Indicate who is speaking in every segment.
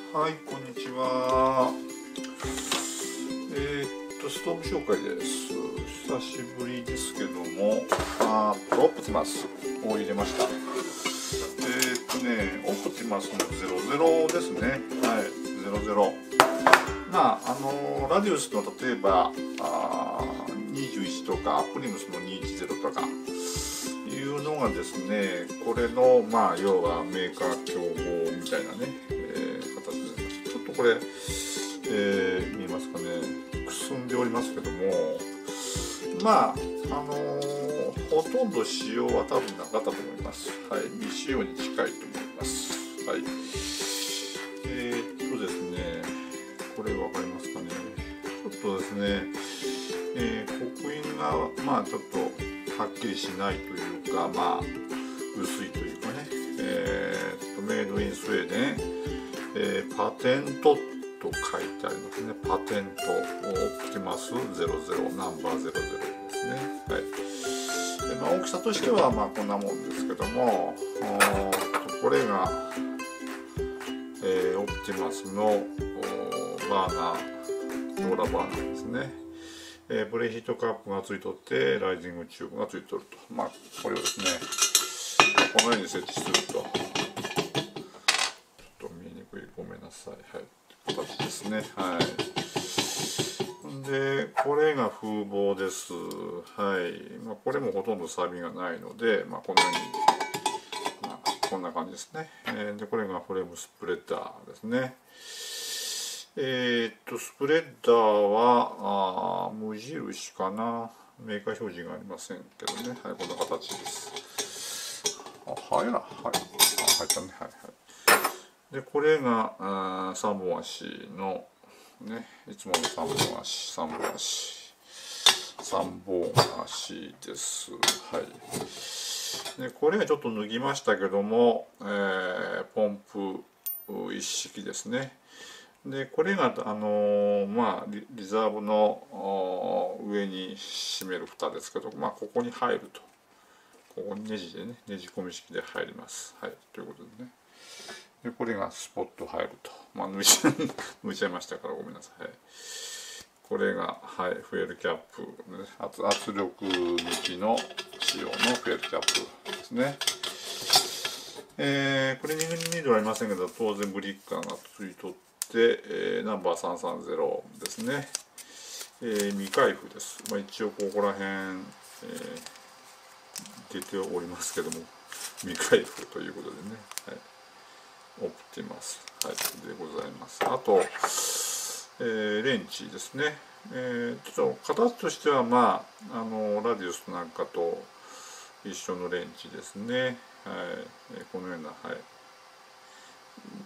Speaker 1: はい、こんにちは。ストーブ紹介です。久しぶりですけども、オプティマスを入れました。オプティマスの00ですね。はい、00。ラディウスの例えば21とか、アプリムスの210とかいうのがですね、これの要はメーカー競合みたいなね、形になります。ちょっとこれ、見えますかね、くすんでおりますけども、ほとんど仕様は多分なかったと思います。はい、未使用に近いと思います。はい。ですね、これ分かりますかね。ちょっとですね、刻印がちょっとはっきりしないというか、薄いというかね、メイドインスウェーデン、パテントと書いてありますね。パテントオプティマス00ナンバー00ですね。はい。で大きさとしてはこんなもんですけども、これが、オプティマスのバーナー、ローラバーナーですね。ブレーヒートカップがついとってライジングチューブがついとると。これをですね、このように設置すると、ちょっと見にくい、ごめんなさい。はい、形ですね。はい。でこれが風防です。はい。これもほとんど錆がないので、このようにこんな感じですね。でこれがフレームスプレッダーですね。スプレッダーは無印かな。メーカー表示がありませんけどね。はい、こんな形です。はい、入ったね。はいはい。でこれが3本足のね、いつもの3本足です。はい。でこれがちょっと脱ぎましたけども、ポンプ一式ですね。でこれがリザーブの上に締める蓋ですけど、ここに入ると、ここにネジでね、ネジ込み式で入ります。はい、ということでね。でこれがスポット入ると、抜いちゃいましたからごめんなさい。これが、はい、フエルキャップ、ね、圧力抜きの仕様のフエルキャップですね。これ2度ありませんけど、当然ブリッカーがついとって、ナンバー330ですね。未開封です。一応ここら辺、出ておりますけども、未開封ということでね。はい、オプティマス、はい、でございます。あと、レンチですね。ちょっと形としてはラディウスなんかと一緒のレンチですね。はい、このような、はい、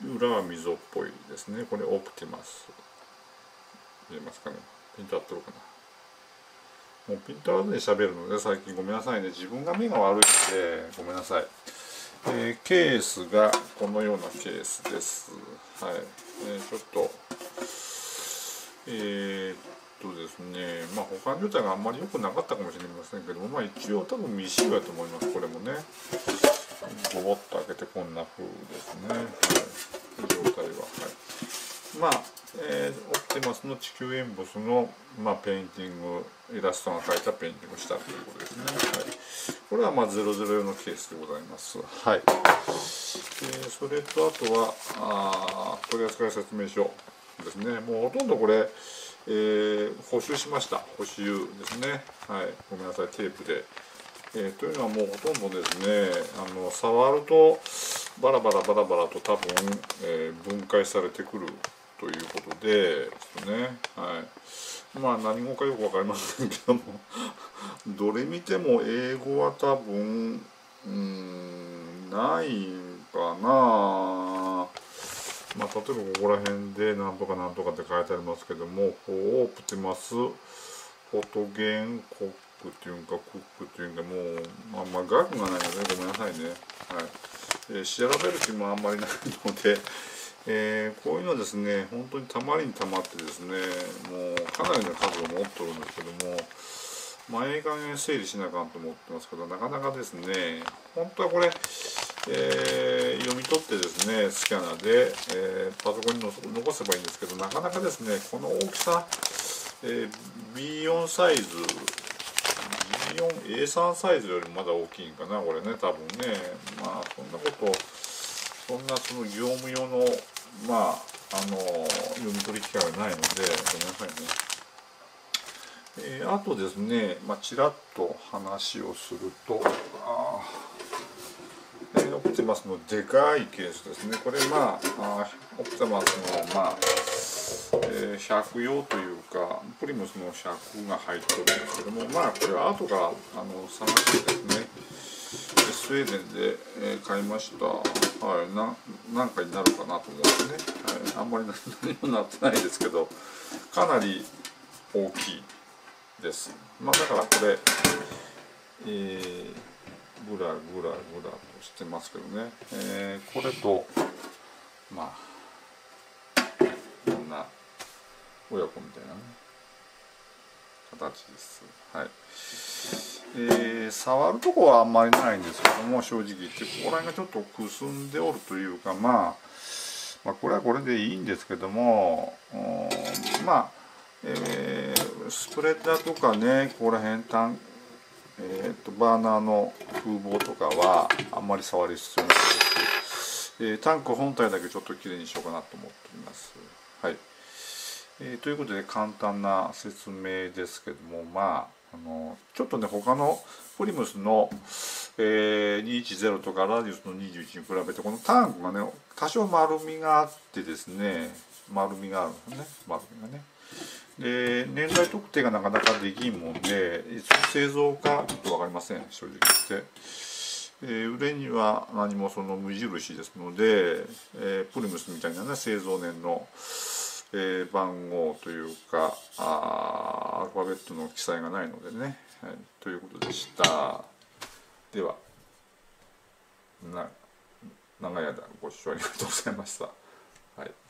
Speaker 1: 裏は溝っぽいですね。これオプティマス。見えますかね。ピント合ってるかな。もうピント合わずに喋るので最近ごめんなさいね。自分が目が悪いのでごめんなさい。ケースがこのようなケースです。はい。ちょっとですね、保管状態があんまり良くなかったかもしれませんけども、一応多分未使用だと思います。これもね、ゴボッと開けてこんな風ですね。はい、状態は。はい。オプティマスの地球エンボスの、ペインティング、イラストが描いたペインティングをしたということですね。はい、これは00用のケースでございます。はい。それとあとは取扱説明書ですね。もうほとんどこれ、補修しました。補修ですね。はい。ごめんなさい、テープで。というのはもうほとんどですね、触るとバラバラと多分、分解されてくるということでですね。はい。何語かよくわかりませんけどもどれ見ても英語は多分ないかな。例えばここら辺でなんとかなんとかって書いてありますけども、オプティマスフォトゲンコックっていうかクックっていうか、もう額がないのでごめんなさいね。はい。調べる気もあんまりないので、こういうのですね、本当にたまりにたまってですね、もうかなりの数を持ってるんですけども、いい加減整理しなあかんと思ってますけど、なかなかですね、本当はこれ、 読み取ってですね、スキャナーで、パソコンに残せばいいんですけど、なかなかですね、この大きさ、B4 サイズ、A3 サイズよりもまだ大きいんかな、これね、多分ね。まあ、そんなこと、そんなその業務用の、まあ、読み取り機械はないので、ごめんなさいね。あとですね、まあ、ちらっと話をすると、オプティマスのでかいケースですね。これまあ、オプティマスのまあ、100用というか、プリムスの100が入ってるんですけども、まあこれは後から探してですね、スウェーデンで、買いました。はい、なんかになるかなと思うんですね。はい、あんまり何もなってないですけど、かなり大きいです。まあだからこれ、ぐらぐらとしてますけどね、これとまあこんな親子みたいなね形です。はい。触るとこはあんまりないんですけども、正直言ってここら辺がちょっとくすんでおるというか、まあこれはこれでいいんですけども、まあ、スプレッダーとかね、ここら辺バーナーの風防とかはあんまり触る必要ないですし、タンク本体だけちょっときれいにしようかなと思っております。はい。ということで簡単な説明ですけども、まあちょっとね他のプリムスの、210とかラディウスの21に比べてこのタンクがね多少丸みがあってですね、丸みがあるんですね、丸みがね。で年代特定がなかなかできんもんで、いつ製造かちょっと分かりません、正直言って。腕には何もその無印ですので、プリムスみたいなね製造年の、番号というかアルファベットの記載がないのでね、はい、ということでした。では長い間ご視聴ありがとうございました。はい。